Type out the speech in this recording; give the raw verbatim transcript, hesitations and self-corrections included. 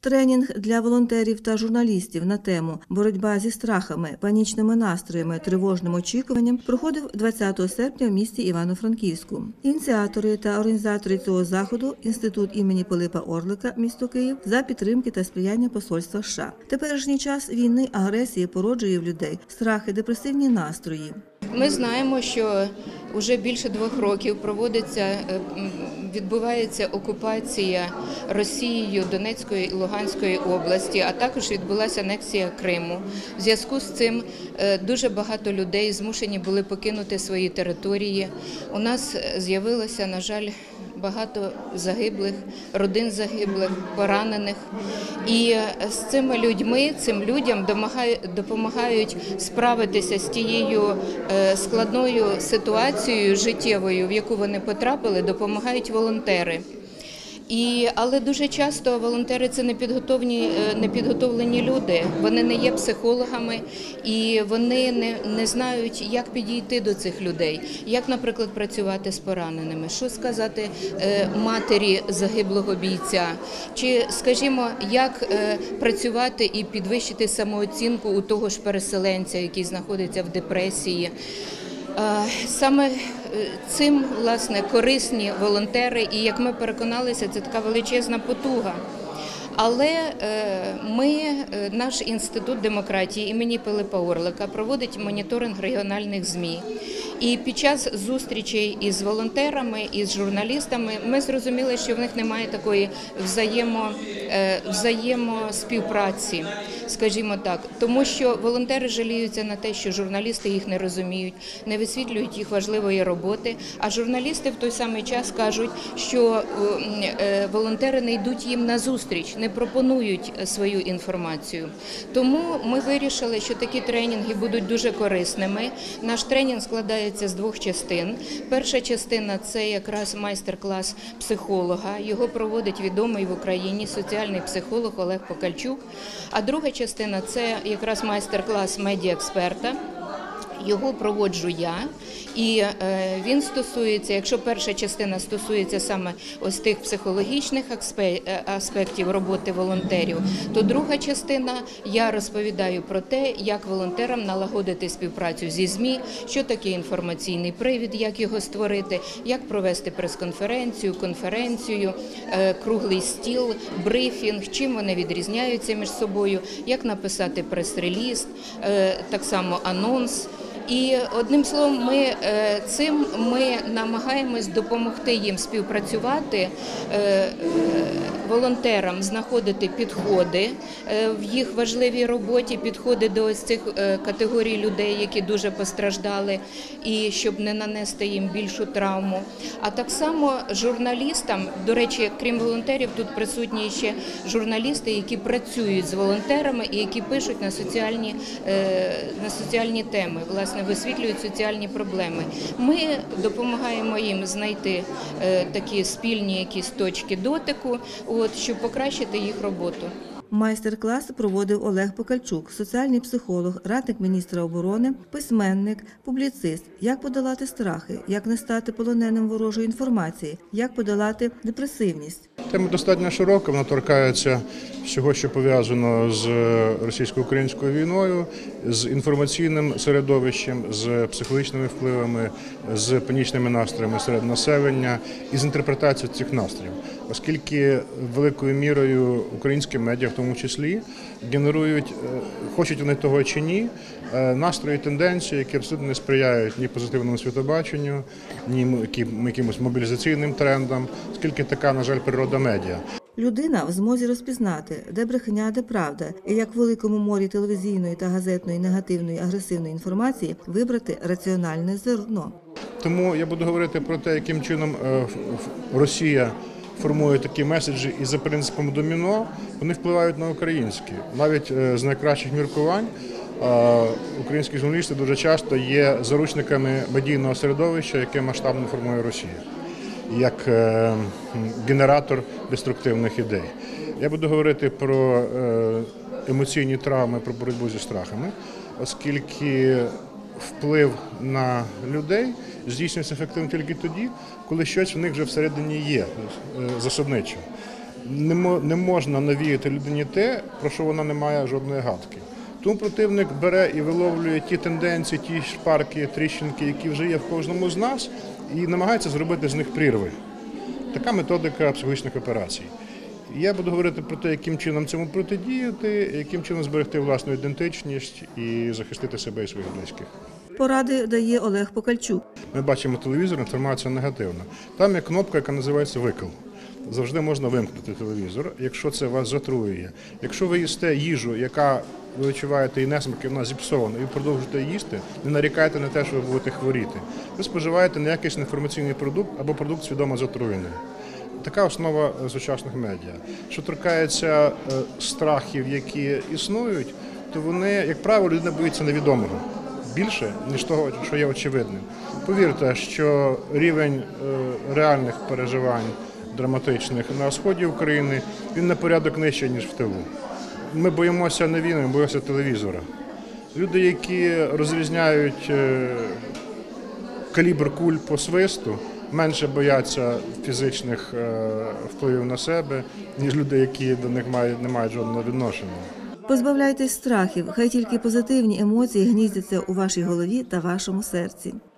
Тренінг для волонтерів та журналістів на тему «Боротьба зі страхами, панічними настроями, тривожним очікуванням» проходив двадцятого серпня в місті Івано-Франківську. Ініціатори та організатори цього заходу – Інститут імені Пилипа Орлика, місто Київ, за підтримки та сприяння Посольства США. Теперішній час війни, агресії породжує в людей страхи, депресивні настрої. Ми знаємо, що вже більше двох років проводиться, відбувається окупація Росією Донецької і Луганської області, а також відбулася анексія Криму. В зв'язку з цим дуже багато людей змушені були покинути свої території. У нас з'явилося, на жаль, багато загиблих, родин загиблих, поранених. І з цими людьми, цим людям допомагають справитися з тією складною ситуацією життєвою, в яку вони потрапили, допомагають волонтери. І, але дуже часто волонтери – це непідготовлені, непідготовлені люди, вони не є психологами і вони не, не знають, як підійти до цих людей, як, наприклад, працювати з пораненими, що сказати матері загиблого бійця, чи, скажімо, як працювати і підвищити самооцінку у того ж переселенця, який знаходиться в депресії. Саме цим, власне, корисні волонтери, і, як ми переконалися, це така величезна потуга. Але ми, наш інститут демократії імені Пилипа Орлика проводить моніторинг регіональних ЗМІ. І під час зустрічей із волонтерами, із журналістами ми зрозуміли, що в них немає такої взаємо, взаємоспівпраці, скажімо так. Тому що волонтери жаліються на те, що журналісти їх не розуміють, не висвітлюють їх важливої роботи, а журналісти в той самий час кажуть, що волонтери не йдуть їм на зустріч, не пропонують свою інформацію. Тому ми вирішили, що такі тренінги будуть дуже корисними. Наш тренінг складається з двох частин. Перша частина – це якраз майстер-клас психолога. Його проводить відомий в Україні соціальний психолог Олег Покальчук. А друга частина – це якраз майстер-клас медіаексперта. Його проводжу я, і він стосується, якщо перша частина стосується саме ось тих психологічних аспектів роботи волонтерів, то друга частина я розповідаю про те, як волонтерам налагодити співпрацю зі ЗМІ, що таке інформаційний привід, як його створити, як провести прес-конференцію, конференцію, круглий стіл, брифінг, чим вони відрізняються між собою, як написати прес-реліз, так само анонс. І, одним словом, ми цим ми намагаємось допомогти їм співпрацювати, волонтерам знаходити підходи в їх важливій роботі, підходи до ось цих категорій людей, які дуже постраждали, і щоб не нанести їм більшу травму. А так само журналістам, до речі, крім волонтерів, тут присутні ще журналісти, які працюють з волонтерами і які пишуть на соціальні, на соціальні теми, власне, висвітлюють соціальні проблеми. Ми допомагаємо їм знайти такі спільні якісь точки дотику, от, щоб покращити їх роботу. Майстер-клас проводив Олег Покальчук, соціальний психолог, радник міністра оборони, письменник, публіцист. Як подолати страхи, як не стати полоненим ворожої інформації, як подолати депресивність. Тема достатньо широка, вона торкається всього, що пов'язано з російсько-українською війною, з інформаційним середовищем, з психологічними впливами, з панічними настроями серед населення і з інтерпретацією цих настроїв. Оскільки великою мірою українські медіа, в тому числі, генерують, хочуть вони того чи ні, настрої, тенденції, які абсолютно не сприяють ні позитивному світобаченню, ні якимось мобілізаційним трендам, оскільки така, на жаль, природа медіа. Людина в змозі розпізнати, де брехня, а де правда, і як в великому морі телевізійної та газетної негативної агресивної інформації вибрати раціональне зерно. Тому я буду говорити про те, яким чином Росія формує такі меседжі і за принципом доміно, вони впливають на українські. Навіть з найкращих міркувань українські журналісти дуже часто є заручниками медійного середовища, яке масштабно формує Росія, як генератор деструктивних ідей. Я буду говорити про емоційні травми, про боротьбу зі страхами, оскільки вплив на людей здійснюється ефективно тільки тоді, коли щось в них вже всередині є засобничо. Не мо- не можна навіяти людині те, про що вона не має жодної гадки. Тому противник бере і виловлює ті тенденції, ті шпарки, тріщинки, які вже є в кожному з нас, і намагається зробити з них прірви. Така методика психологічних операцій. Я буду говорити про те, яким чином цьому протидіяти, яким чином зберегти власну ідентичність і захистити себе і своїх близьких. Поради дає Олег Покальчук. Ми бачимо телевізор, інформація негативна. Там є кнопка, яка називається «викил». Завжди можна вимкнути телевізор, якщо це вас затруює. Якщо ви їсте їжу, яка ви відчуваєте і несмак, і вона зіпсована, і ви продовжуєте їсти, не нарікайте на те, що ви будете хворіти. Ви споживаєте неякісний інформаційний продукт або продукт свідомо затруєний. Така основа сучасних медіа. Що торкається е, страхів, які існують, то вони, як правило, людина боїться невідомого більше, ніж того, що є очевидним. Повірте, що рівень е, реальних переживань драматичних на сході України, він на порядок нижчий, ніж в тилу. Ми боїмося не війни, ми боїмося телевізора. Люди, які розрізняють е, калібр куль по свисту, менше бояться фізичних е, впливів на себе, ніж люди, які до них мають, не мають жодного відношення. Позбавляйтесь страхів, хай тільки позитивні емоції гніздяться у вашій голові та вашому серці.